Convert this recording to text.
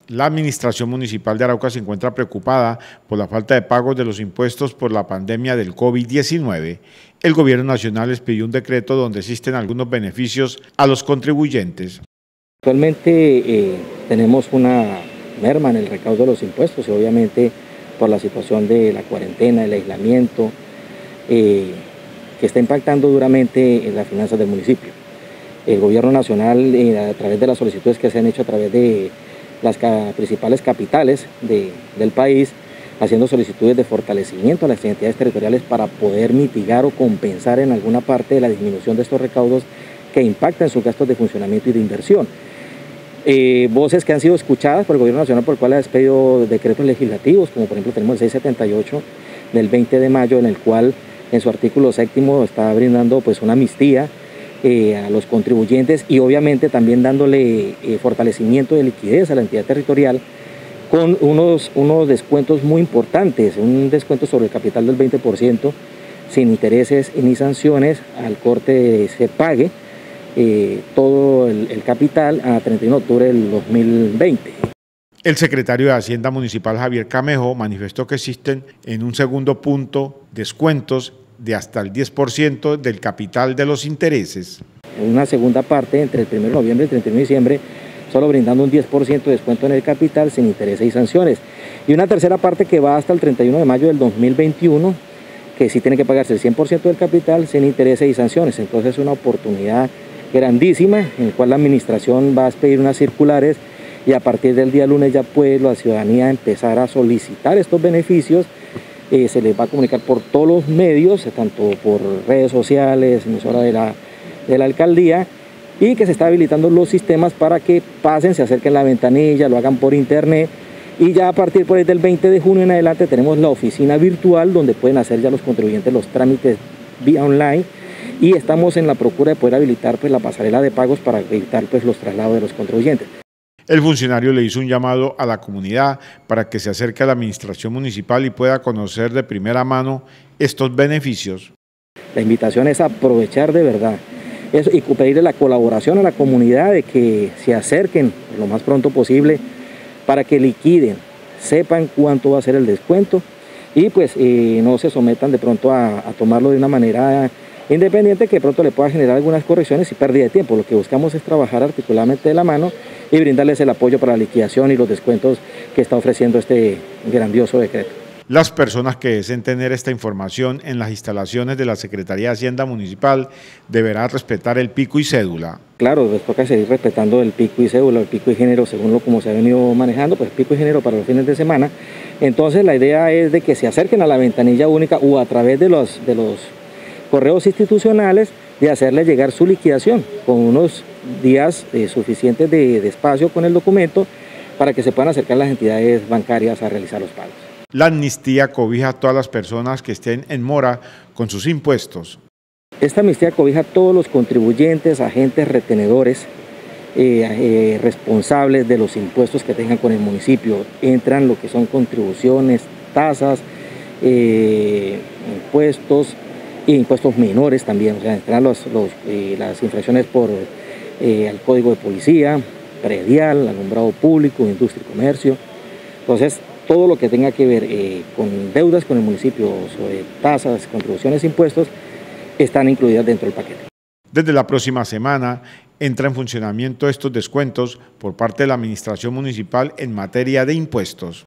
La administración municipal de Arauca se encuentra preocupada por la falta de pagos de los impuestos por la pandemia del COVID-19. El gobierno nacional les pidió un decreto donde existen algunos beneficios a los contribuyentes. Actualmente tenemos una merma en el recaudo de los impuestos y obviamente por la situación de la cuarentena, el aislamiento, que está impactando duramente en las finanzas del municipio. El gobierno nacional, a través de las solicitudes que se han hecho a través de las principales capitales del país, haciendo solicitudes de fortalecimiento a las entidades territoriales para poder mitigar o compensar en alguna parte de la disminución de estos recaudos que impactan sus gastos de funcionamiento y de inversión. Voces que han sido escuchadas por el gobierno nacional, por el cual ha expedido decretos legislativos, como por ejemplo tenemos el 678 del 20 de mayo, en el cual en su artículo 7º está brindando pues una amnistía a los contribuyentes y obviamente también dándole fortalecimiento de liquidez a la entidad territorial con unos descuentos muy importantes, un descuento sobre el capital del 20% sin intereses ni sanciones, al corte se pague todo el capital a 31 de octubre del 2020. El secretario de Hacienda Municipal, Javier Camejo, manifestó que existen en un segundo punto descuentos de hasta el 10% del capital de los intereses. En una segunda parte, entre el 1 de noviembre y el 31 de diciembre, solo brindando un 10% de descuento en el capital sin intereses y sanciones. Y una tercera parte que va hasta el 31 de mayo del 2021, que sí tiene que pagarse el 100% del capital sin intereses y sanciones. Entonces es una oportunidad grandísima en la cual la administración va a expedir unas circulares y a partir del día lunes ya puede la ciudadanía empezar a solicitar estos beneficios. Se les va a comunicar por todos los medios, tanto por redes sociales, emisora de la alcaldía, y que se está habilitando los sistemas para que pasen, se acerquen a la ventanilla, lo hagan por internet, y ya a partir por ahí del 20 de junio en adelante tenemos la oficina virtual donde pueden hacer ya los contribuyentes los trámites vía online, y estamos en la procura de poder habilitar pues la pasarela de pagos para evitar pues los traslados de los contribuyentes. El funcionario le hizo un llamado a la comunidad para que se acerque a la administración municipal y pueda conocer de primera mano estos beneficios. La invitación es aprovechar de verdad eso y pedirle la colaboración a la comunidad de que se acerquen lo más pronto posible para que liquiden, sepan cuánto va a ser el descuento y pues no se sometan de pronto a tomarlo de una manera independiente que de pronto le pueda generar algunas correcciones y pérdida de tiempo. Lo que buscamos es trabajar articuladamente de la mano y brindarles el apoyo para la liquidación y los descuentos que está ofreciendo este grandioso decreto. Las personas que deseen tener esta información en las instalaciones de la Secretaría de Hacienda Municipal deberán respetar el pico y cédula. Claro, les toca seguir respetando el pico y cédula, el pico y género según como se ha venido manejando, pues pico y género para los fines de semana. Entonces la idea es de que se acerquen a la ventanilla única o a través de los correos institucionales de hacerle llegar su liquidación con unos días suficientes de espacio con el documento para que se puedan acercar las entidades bancarias a realizar los pagos. La amnistía cobija a todas las personas que estén en mora con sus impuestos. Esta amnistía cobija a todos los contribuyentes, agentes retenedores, responsables de los impuestos que tengan con el municipio. Entran lo que son contribuciones, tasas, impuestos e impuestos menores también, o sea, entran las infracciones por al Código de Policía, predial, alumbrado público, industria y comercio. Entonces, todo lo que tenga que ver con deudas con el municipio, sobre tasas, contribuciones, impuestos, están incluidas dentro del paquete. Desde la próxima semana entra en funcionamiento estos descuentos por parte de la administración municipal en materia de impuestos.